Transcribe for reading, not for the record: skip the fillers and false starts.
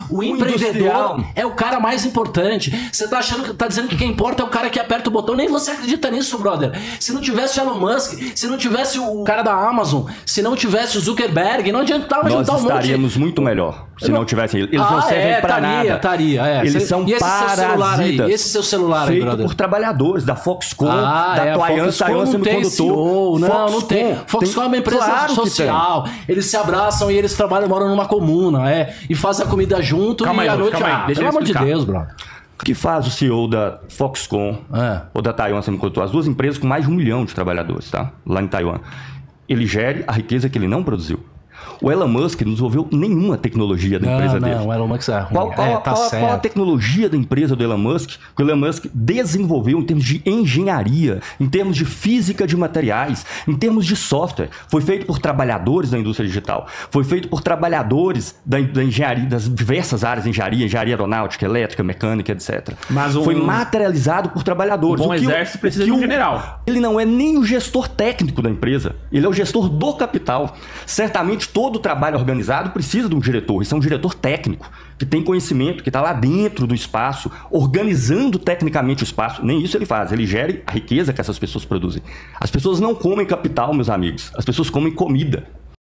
O empreendedor é o cara mais importante. Você tá achando que tá dizendo que quem importa é o cara que aperta o botão. Nem você acredita nisso, brother. Se não tivesse o Elon Musk, se não tivesse o cara da Amazon, se não tivesse o Zuckerberg, não adiantava juntar um monte. Nós estaríamos muito melhor se não tivessem eles. Eles não servem pra nada. Eles são parasitas. Esse seu celular aí, feito brother? por trabalhadores da Foxconn, da Taiwan Semicondutor. Não tem. Foxconn é uma empresa social. Eles se abraçam e eles trabalham, moram numa comuna, e fazem a comida junto e à noite... Pelo amor de Deus, brother. O que faz o CEO da Foxconn ou da Taiwan Semicondutor? As duas empresas com mais de 1 milhão de trabalhadores, tá? Lá em Taiwan. Ele gere a riqueza que ele não produziu. O Elon Musk não desenvolveu nenhuma tecnologia da empresa dele. Não, o Elon Musk é ruim. Qual a tecnologia da empresa do Elon Musk que o Elon Musk desenvolveu em termos de engenharia, em termos de física de materiais, em termos de software? Foi feito por trabalhadores da indústria digital. Foi feito por trabalhadores da engenharia, das diversas áreas de engenharia aeronáutica, elétrica, mecânica, etc. Mas foi materializado por trabalhadores. Um bom exército precisa de um general. Ele não é nem o gestor técnico da empresa. Ele é o gestor do capital. Certamente todo trabalho organizado precisa de um diretor. Isso é um diretor técnico, que tem conhecimento, que está lá dentro do espaço, organizando tecnicamente o espaço. Nem isso ele faz. Ele gera a riqueza que essas pessoas produzem. As pessoas não comem capital, meus amigos. As pessoas comem comida.